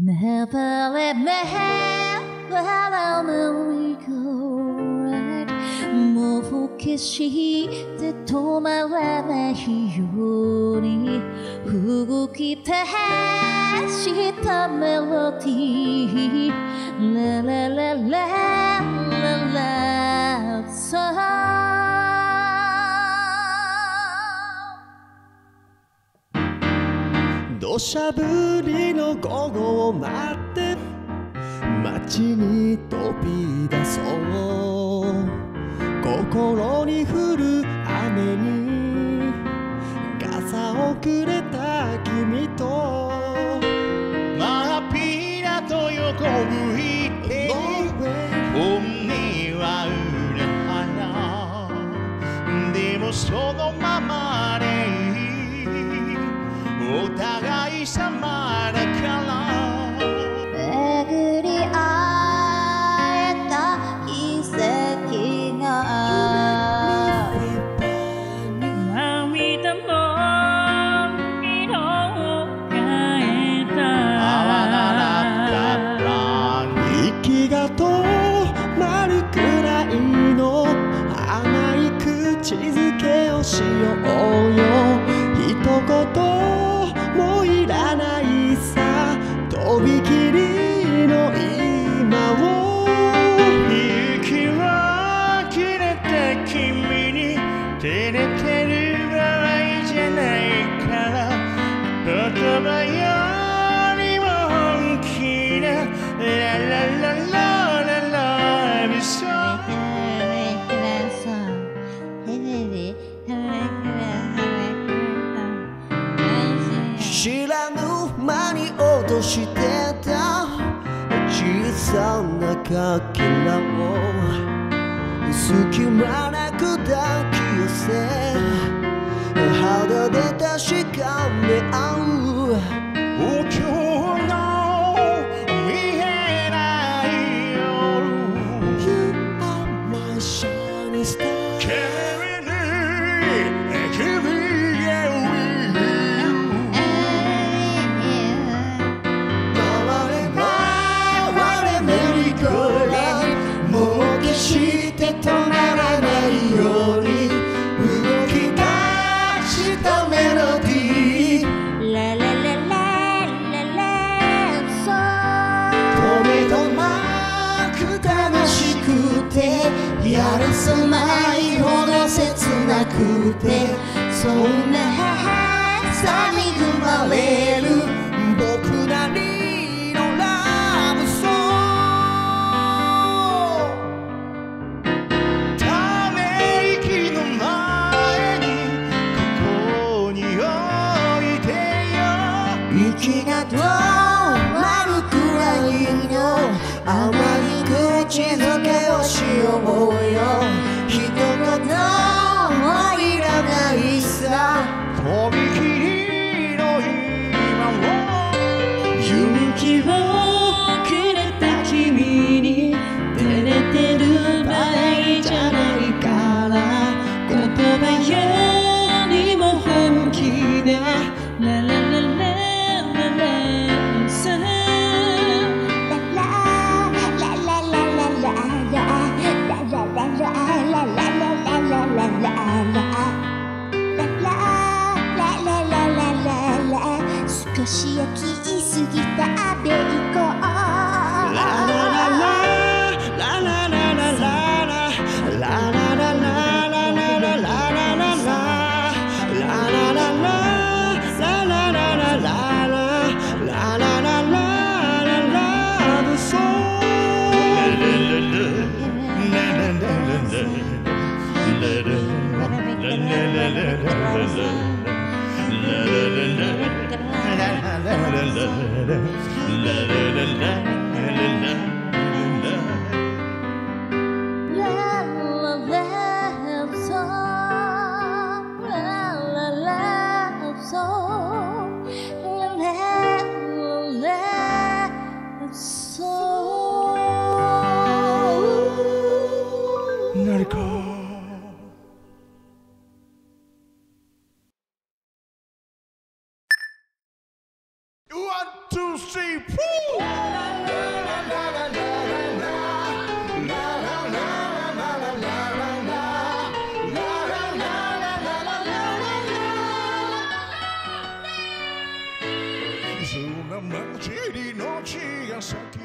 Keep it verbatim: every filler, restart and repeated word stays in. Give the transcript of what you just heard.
Never let me have a merry-go-round もう決して止まらないように動き出したメロディーラララララララ土砂降りの午後を待って街に飛び出そう心に降る雨に傘をくれた君とまっぴらと横向いて本音は裏腹でもそのままでお互い様だから巡り会えた奇跡が涙の色を変えた泡が鳴った息が止まるくらいの甘い口づけをしようよ一言もういらないさとびきりの今を息は切れて君に照れてる場合じゃないから言葉よりも本気なラララララララそう知らぬ間に落としてた小さなかけらを隙間なく抱き寄せ肌で確かめ合うお経の見えない夜 You are my shining star Carry me, carry me して止まらないように動き出したメロディーララララララそう止めどなく楽しくてやるせないほど切なくてそんなさに生まれる僕なりのラブソング息が止まるくらいの甘い口づけをしようよ一言もいらないさとびきりの今を勇気をくれた君に照れてる場合じゃないから言葉よりも本気でララララ少し焼きすぎたベーコンラララララララララララララララララララ何かうわ two, three, four.そんな街にのちが咲き